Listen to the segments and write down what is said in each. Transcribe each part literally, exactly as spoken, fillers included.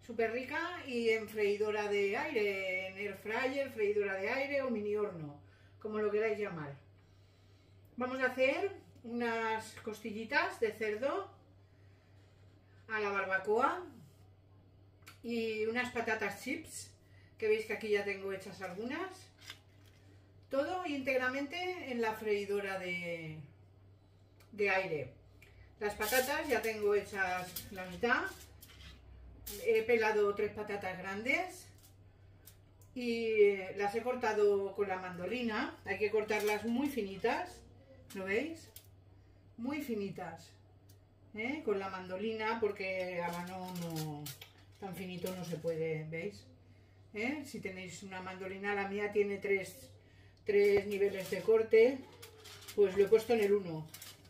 súper rica y en freidora de aire, en air fryer, freidora de aire o mini horno, como lo queráis llamar. Vamos a hacer unas costillitas de cerdo a la barbacoa y unas patatas chips, que veis que aquí ya tengo hechas algunas. Todo íntegramente en la freidora de, de aire. Las patatas ya tengo hechas la mitad. He pelado tres patatas grandes y las he cortado con la mandolina. Hay que cortarlas muy finitas, ¿lo veis? Muy finitas, ¿eh? Con la mandolina, porque a mano no, tan finito no se puede, ¿veis? ¿Eh? Si tenéis una mandolina, la mía tiene tres, tres niveles de corte, pues lo he puesto en el uno.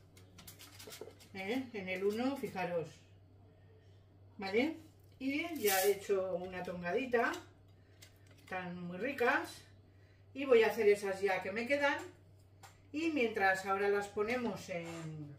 ¿Eh? En el uno, fijaros, ¿vale? Y ya he hecho una tongadita, están muy ricas, y voy a hacer esas ya que me quedan. Y mientras ahora las ponemos en,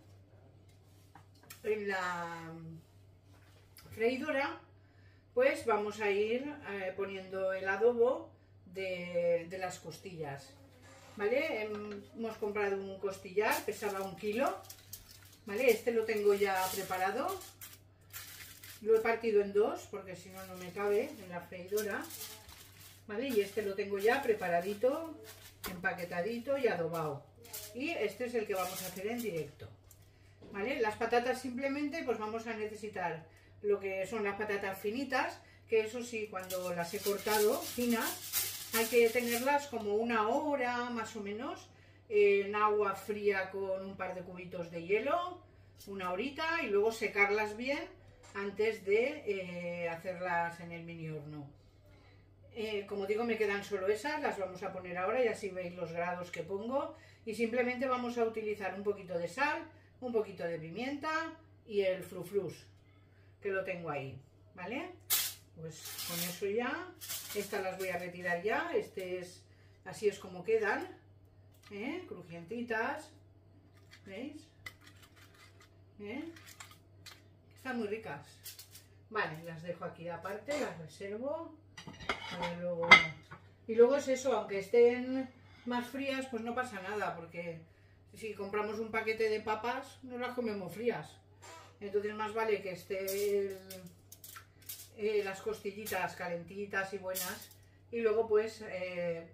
en la freidora, pues vamos a ir eh, poniendo el adobo de, de las costillas, ¿vale? Hemos comprado un costillar, pesaba un kilo, ¿vale? Este lo tengo ya preparado. Lo he partido en dos porque si no, no me cabe en la freidora, ¿vale? Y este lo tengo ya preparadito, empaquetadito y adobado. Y este es el que vamos a hacer en directo, ¿vale? Las patatas simplemente pues vamos a necesitar lo que son las patatas finitas, que eso sí, cuando las he cortado finas, hay que tenerlas como una hora más o menos en agua fría con un par de cubitos de hielo, una horita, y luego secarlas bien antes de eh, hacerlas en el mini horno. Eh, como digo, me quedan solo esas, las vamos a poner ahora y así veis los grados que pongo. Y simplemente vamos a utilizar un poquito de sal, un poquito de pimienta y el frufrus, que lo tengo ahí, ¿vale? Pues con eso ya, estas las voy a retirar ya. Este es, así es como quedan, ¿eh? Crujientitas, ¿veis? ¿Eh? Están muy ricas. Vale, las dejo aquí aparte, las reservo. A ver, luego... Y luego es eso, aunque estén más frías, pues no pasa nada, porque si compramos un paquete de papas, no las comemos frías. Entonces más vale que estén eh, las costillitas calentitas y buenas, y luego pues eh,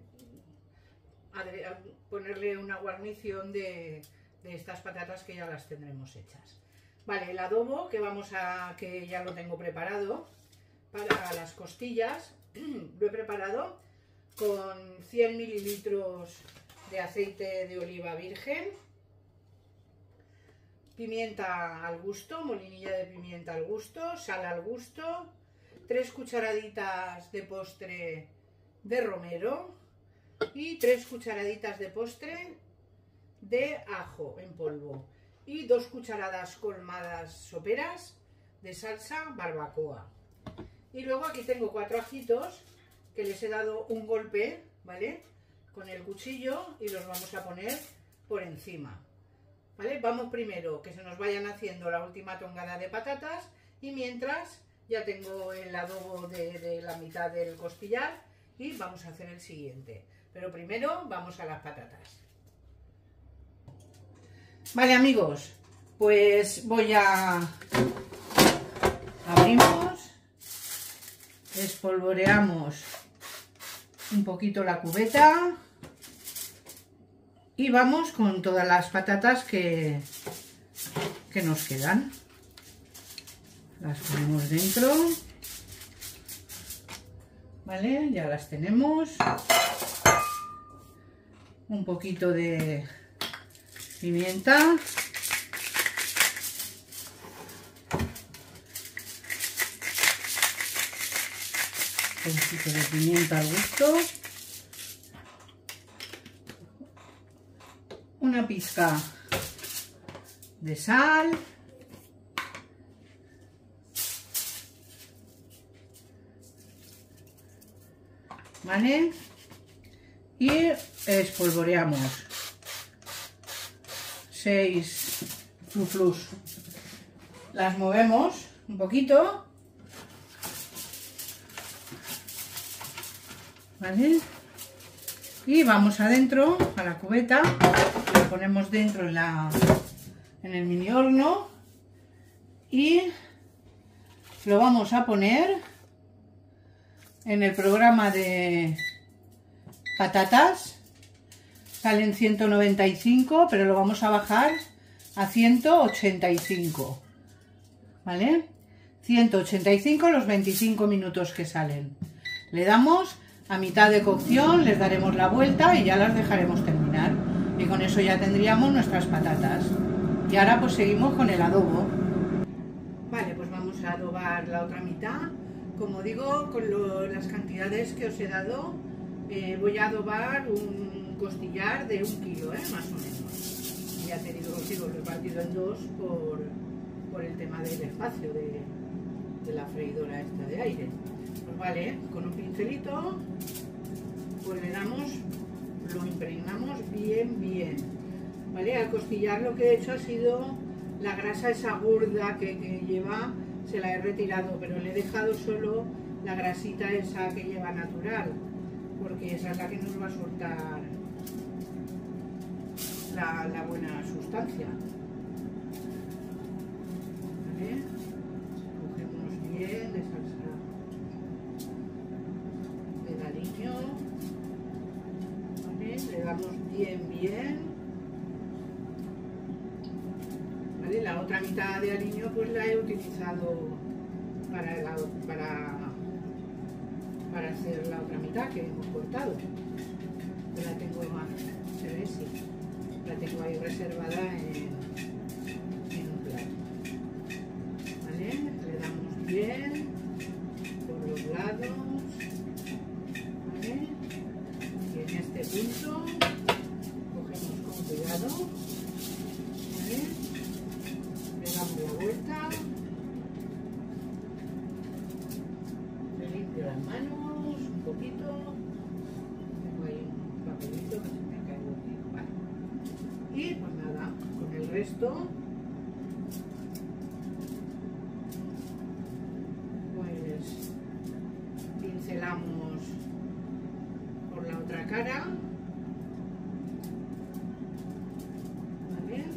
ponerle una guarnición de, de estas patatas que ya las tendremos hechas. Vale, el adobo que vamos a, que ya lo tengo preparado para las costillas, lo he preparado con cien mililitros de aceite de oliva virgen, pimienta al gusto, molinilla de pimienta al gusto, sal al gusto, tres cucharaditas de postre de romero y tres cucharaditas de postre de ajo en polvo y dos cucharadas colmadas soperas de salsa barbacoa. Y luego aquí tengo cuatro ajitos que les he dado un golpe, ¿vale? Con el cuchillo, y los vamos a poner por encima, ¿vale? Vamos primero que se nos vayan haciendo la última tongada de patatas, y mientras ya tengo el adobo de, de la mitad del costillar y vamos a hacer el siguiente. Pero primero vamos a las patatas. Vale, amigos, pues voy a... abrimos, espolvoreamos un poquito la cubeta y vamos con todas las patatas que, que nos quedan. Las ponemos dentro, ¿vale? Ya las tenemos. Un poquito de pimienta. Un poquito de pimienta al gusto. Una pizca de sal. ¿Vale? Y espolvoreamos seis frufrus. Las movemos un poquito ¿vale? Y vamos adentro a la cubeta, la ponemos dentro en, la, en el mini horno y lo vamos a poner en el programa de patatas. Salen ciento noventa y cinco, pero lo vamos a bajar a ciento ochenta y cinco, ¿vale? ciento ochenta y cinco los veinticinco minutos que salen. Le damos a mitad de cocción, les daremos la vuelta y ya las dejaremos terminar. Y con eso ya tendríamos nuestras patatas. Y ahora pues seguimos con el adobo. Vale, pues vamos a adobar la otra mitad. Como digo, con lo, las cantidades que os he dado, eh, voy a adobar un costillar de un kilo, ¿eh? Más o menos. Ya te digo, os digo, lo he partido en dos por, por el tema del espacio de, de la freidora esta de aire. Pues vale, con un pincelito pues le damos, lo impregnamos bien bien, vale. Al costillar lo que he hecho ha sido la grasa esa gorda que, que lleva, se la he retirado, pero le he dejado solo la grasita esa que lleva natural, porque esa es la que nos va a soltar la, la buena sustancia, ¿vale? Cogemos bien de salsa de aliño, ¿vale? Le damos bien bien, ¿vale? La otra mitad de aliño pues la he utilizado para, la, para, para hacer la otra mitad que hemos cortado. La tengo, se ve, sí, la tengo ahí reservada en, en un plato, ¿vale? Le damos bien por los lados, ¿vale? Y en este punto cogemos con cuidado, ¿vale? Le damos la vuelta, le limpio las manos un poquito, tengo ahí un papelito que se me ha caído aquí, vale. Y pues nada, con el resto pues pincelamos por la otra cara, ¿vale?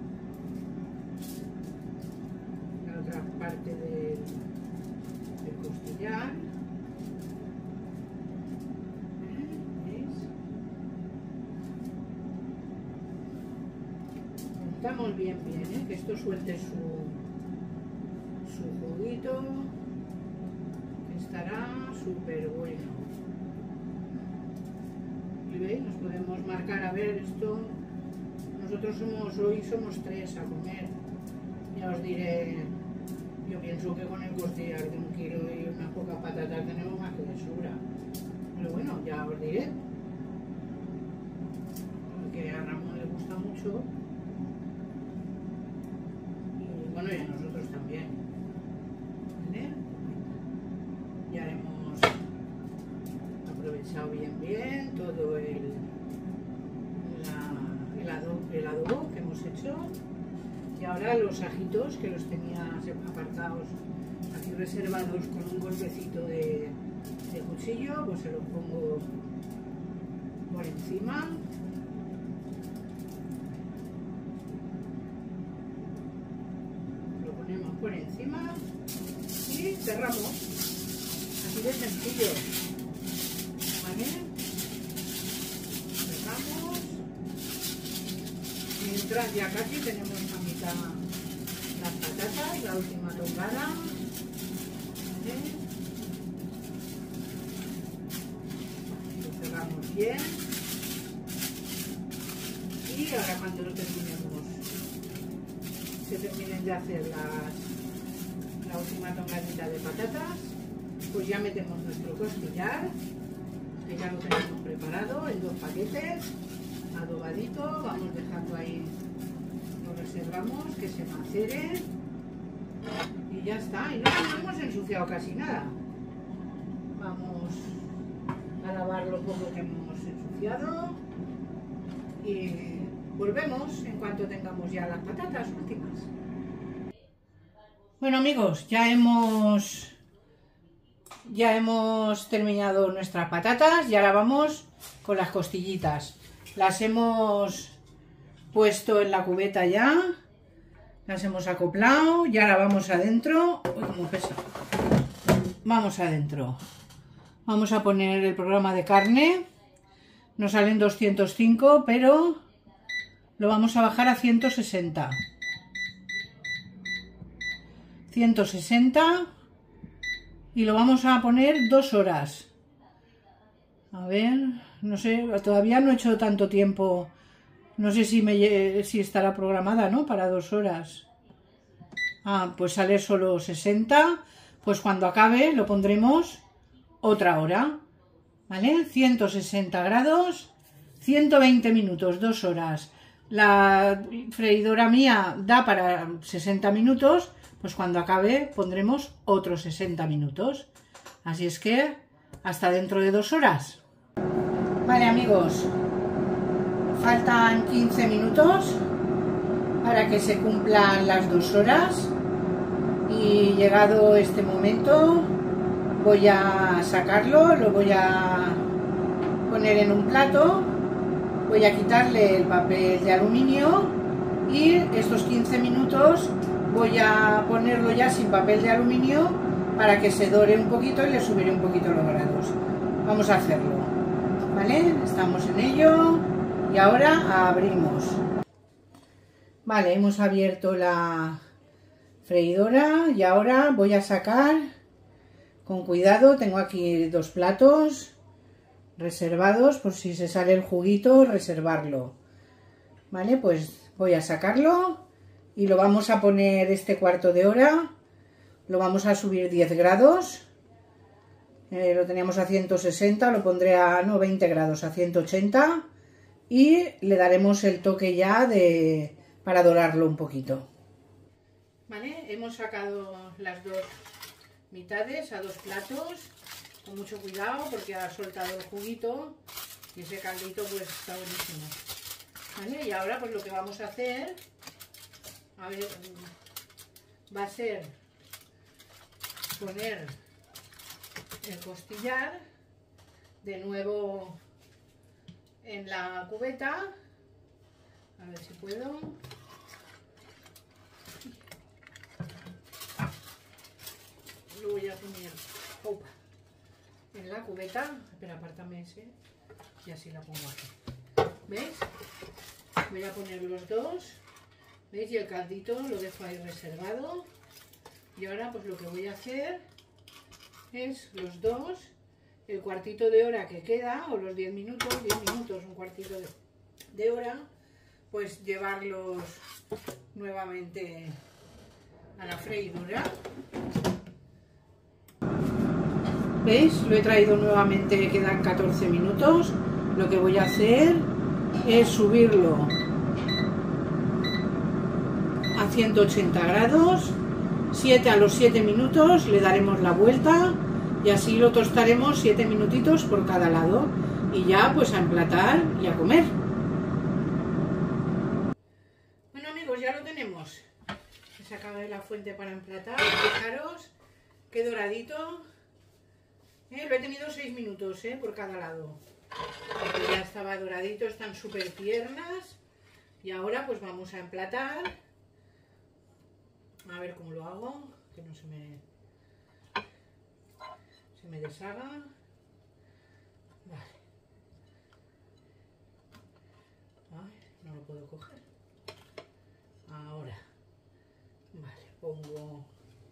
La otra parte del, del costillar, ¿veis? Untamos bien bien, ¿eh? Que esto suelte su, su juguito, que estará súper bueno. Y veis, nos podemos marcar, a ver, esto, nosotros somos, hoy somos tres a comer, ya os diré, yo pienso que con el costillar de un kilo y unas pocas patatas tenemos más que de sobra, pero bueno, ya os diré, porque a Ramón le gusta mucho, y bueno, y a nosotros también, ¿vale? Ya hemos aprovechado bien bien todo el, la, el, adobo, el adobo que hemos hecho, y ahora los ajitos que los tenía apartados aquí reservados con un golpecito de, de cuchillo, pues se los pongo por encima. Lo ponemos por encima y cerramos. Así de sencillo, ¿vale? Cerramos. Mientras ya casi tenemos a mitad las patatas, la última tongada, ¿vale? Lo cerramos bien. Y ahora cuando lo terminemos, se terminen de hacer las, la última tongadita de patatas, pues ya metemos nuestro costillar, que ya lo tenemos preparado en dos paquetes, adobadito, vamos dejando ahí, lo reservamos, que se macere y ya está, y no nos hemos ensuciado casi nada. Vamos a lavar lo poco que hemos ensuciado y volvemos en cuanto tengamos ya las patatas últimas. Bueno amigos, ya hemos ya hemos terminado nuestras patatas y ahora vamos con las costillitas. Las hemos puesto en la cubeta ya, las hemos acoplado y ahora vamos adentro. Uy, cómo pesa. Vamos adentro. Vamos a poner el programa de carne. Nos salen doscientos cinco, pero lo vamos a bajar a ciento sesenta. ciento sesenta y lo vamos a poner dos horas. A ver, no sé, todavía no he hecho tanto tiempo. No sé si, me, si estará programada, ¿no? Para dos horas. Ah, pues sale solo sesenta. Pues cuando acabe lo pondremos otra hora. ¿Vale? ciento sesenta grados, ciento veinte minutos, dos horas. La freidora mía da para sesenta minutos, pues cuando acabe pondremos otros sesenta minutos. Así es que hasta dentro de dos horas. Vale, amigos, faltan quince minutos para que se cumplan las dos horas y llegado este momento voy a sacarlo, lo voy a poner en un plato, voy a quitarle el papel de aluminio y estos quince minutos voy a ponerlo ya sin papel de aluminio para que se dore un poquito y le subiré un poquito los grados. Vamos a hacerlo, ¿vale? Estamos en ello y ahora abrimos. Vale, hemos abierto la freidora y ahora voy a sacar con cuidado. Tengo aquí dos platos reservados por si se sale el juguito, reservarlo. Vale, pues voy a sacarlo y lo vamos a poner este cuarto de hora. Lo vamos a subir diez grados. Eh, lo teníamos a ciento sesenta, lo pondré a no, veinte grados, a ciento ochenta y le daremos el toque ya de para dorarlo un poquito. Vale, hemos sacado las dos mitades a dos platos con mucho cuidado porque ha soltado el juguito y ese caldito pues está buenísimo. Vale, y ahora pues lo que vamos a hacer, a ver, va a ser poner el costillar de nuevo en la cubeta. A ver si puedo. Lo voy a poner opa, en la cubeta. Espera, apártame ese y así la pongo aquí. ¿Veis? Voy a poner los dos. ¿Veis? Y el caldito lo dejo ahí reservado. Y ahora pues lo que voy a hacer es los dos, el cuartito de hora que queda, o los diez minutos, diez minutos, un cuartito de, de hora, pues llevarlos nuevamente a la freidora. ¿Veis? Lo he traído nuevamente, quedan catorce minutos. Lo que voy a hacer es subirlo a ciento ochenta grados. siete a los siete minutos le daremos la vuelta y así lo tostaremos siete minutitos por cada lado y ya pues a emplatar y a comer. Bueno, amigos, ya lo tenemos. He sacado de la fuente para emplatar. Fijaros qué doradito. Eh, lo he tenido seis minutos eh, por cada lado. Porque ya estaba doradito, están súper tiernas. Y ahora pues vamos a emplatar. A ver cómo lo hago, que no se me, se me deshaga. Vale. Ay, no lo puedo coger. Ahora. Vale, pongo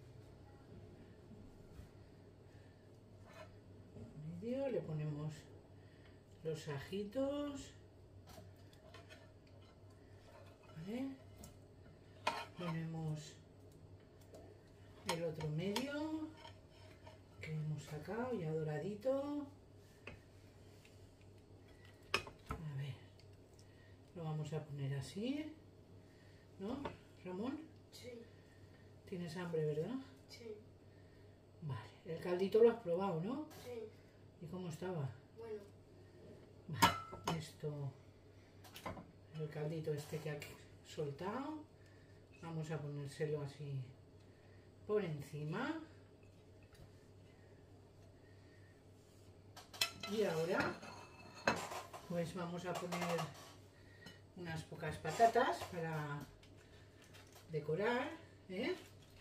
medio, le ponemos los ajitos. Vale. Ponemos el otro medio que hemos sacado ya doradito. A ver, lo vamos a poner así, ¿no, Ramón? Sí. ¿Tienes hambre, verdad? Sí. Vale, el caldito lo has probado, ¿no? Sí. ¿Y cómo estaba? Bueno. Vale, esto, el caldito este que ha soltado, vamos a ponérselo así por encima. Y ahora pues vamos a poner unas pocas patatas para decorar, ¿eh?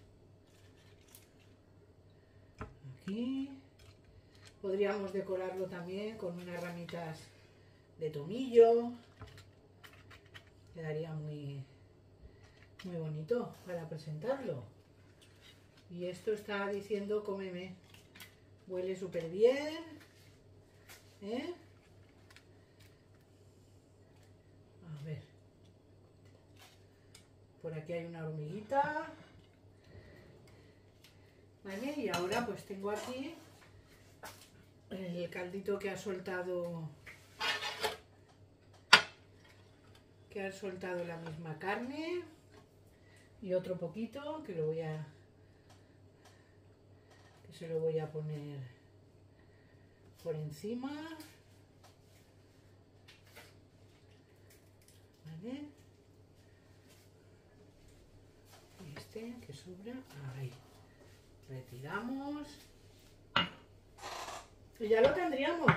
Aquí podríamos decorarlo también con unas ramitas de tomillo. Quedaría muy, muy bonito para presentarlo. Y esto está diciendo cómeme. Huele súper bien, ¿eh? A ver. Por aquí hay una hormiguita. Vale, y ahora pues tengo aquí el caldito que ha soltado que ha soltado la misma carne, y otro poquito que lo voy a que se lo voy a poner por encima. Vale, y este que sobra ahí retiramos y ya lo tendríamos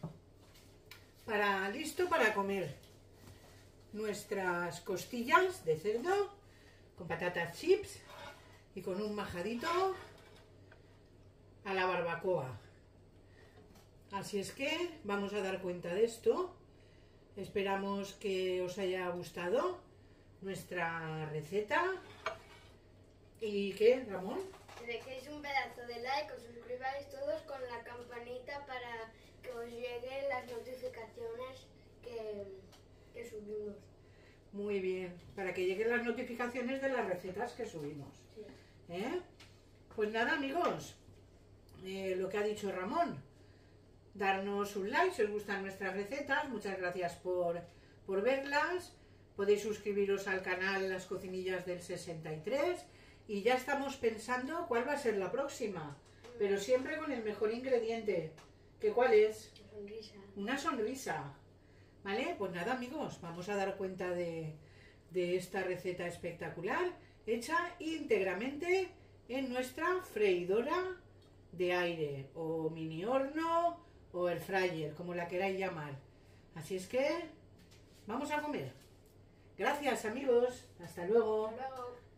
para listo para comer nuestras costillas de cerdo con patatas chips y con un majadito a la barbacoa. Así es que vamos a dar cuenta de esto. Esperamos que os haya gustado nuestra receta. ¿Y qué, Ramón? Que dejéis un pedazo de like, os suscribáis todos con la campanita para que os lleguen las notificaciones que, que subimos. Muy bien, para que lleguen las notificaciones de las recetas que subimos. Sí. ¿Eh? Pues nada, amigos, eh, lo que ha dicho Ramón, darnos un like si os gustan nuestras recetas. Muchas gracias por, por verlas. Podéis suscribiros al canal Las Cocinillas del sesenta y tres. Y ya estamos pensando cuál va a ser la próxima, pero siempre con el mejor ingrediente. ¿Qué cuál es? Una sonrisa. Una sonrisa. ¿Vale? Pues nada, amigos, vamos a dar cuenta de, de esta receta espectacular, hecha íntegramente en nuestra freidora de aire, o mini horno, o air fryer, como la queráis llamar. Así es que vamos a comer. Gracias, amigos. Hasta luego. Hasta luego.